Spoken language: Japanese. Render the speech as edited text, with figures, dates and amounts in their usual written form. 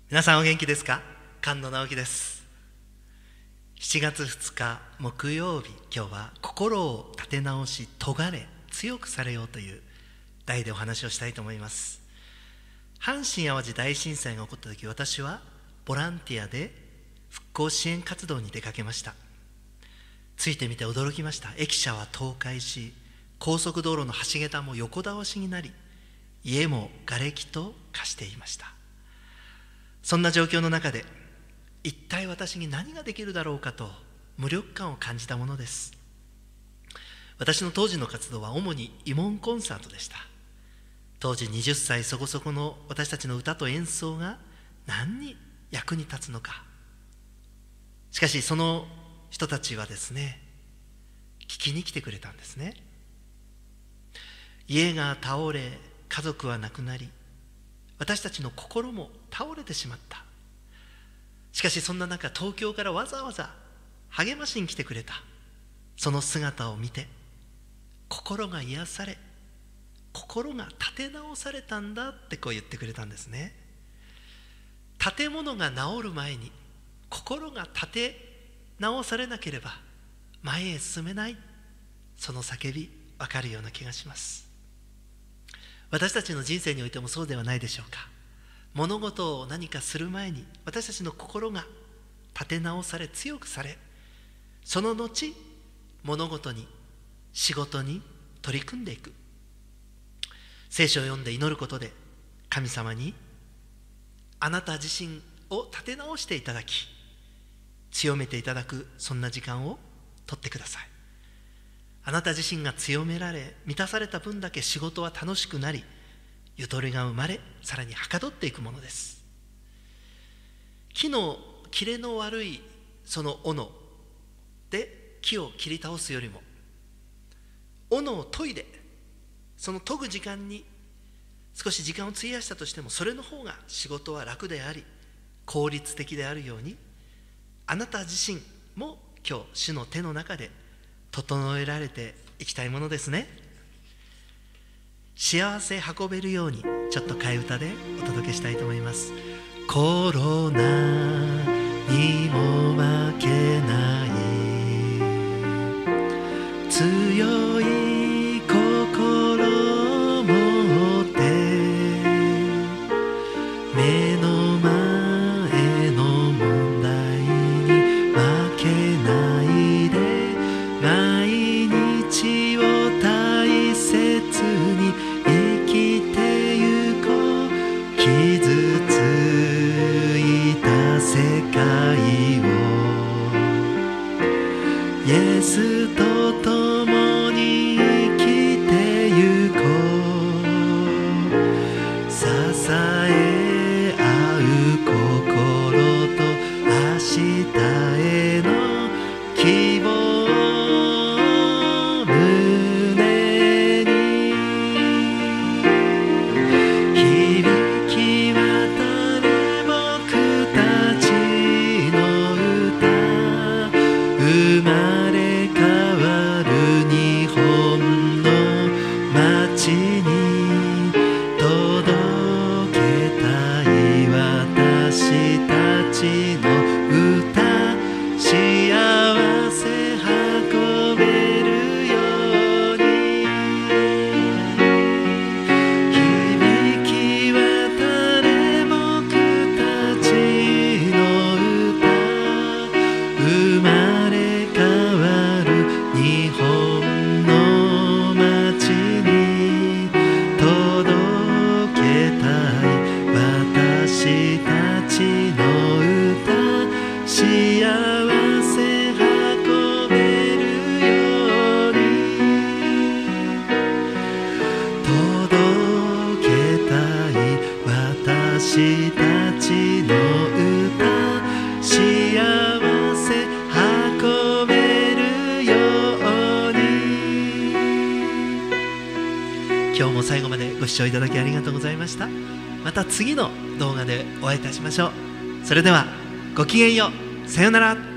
皆さんお元気ですか？菅野直樹です。7月2日木曜日、今日は心を立て直し咎れ強くされようという題でお話をしたいと思います。阪神・淡路大震災が起こった時、私はボランティアで復興支援活動に出かけました。ついてみて驚きました。駅舎は倒壊し、高速道路の橋桁も横倒しになり、家も瓦礫と化していました。そんな状況の中で、一体私に何ができるだろうかと無力感を感じたものです。私の当時の活動は主に慰問コンサートでした。当時20歳そこそこの私たちの歌と演奏が何に役に立つのか。しかしその人たちはですね、聞きに来てくれたんですね。家が倒れ、家族は亡くなり、私たちの心も倒れてしまった。しかしそんな中、東京からわざわざ励ましに来てくれた。その姿を見て心が癒され、心が立て直されたんだってこう言ってくれたんですね。建物が治る前に心が立て直されなければ前へ進めない、その叫び分かるような気がします。私たちの人生においてもそうではないでしょうか。物事を何かする前に私たちの心が立て直され強くされ、その後物事に仕事に取り組んでいく。聖書を読んで祈ることで神様にあなた自身を立て直していただき、強めていただく、そんな時間を取ってください。あなた自身が強められ満たされた分だけ仕事は楽しくなり、ゆとりが生まれ、さらにはかどっていくものです。木の切れの悪いその斧で木を切り倒すよりも、斧を研いでその研ぐ時間に少し時間を費やしたとしても、それの方が仕事は楽であり効率的であるように、あなた自身も今日主の手の中で整えられていきたいものですね。幸せ運べるように、ちょっと替え歌でお届けしたいと思います。コロナにも負けない強い心を持って、目の前の問題に負けないで、毎日を大切に生きてゆこう。傷ついた世界をイエスと共に生きてゆこう。支え合う心と明日への希望を胸に響き渡れ僕たちの歌。生まれ変わる日本の街に届けたい私たちの歌。幸せ運べるように響き渡れ僕たちの歌。生まれ変わる日本の街に届けたい私たちの歌。幸せ運べるように届けたい私たちの歌。幸せ運べるように。今日も最後までご視聴いただきありがとうございました。また次の動画でお会いいたしましょう。それではごきげんよう。さようなら。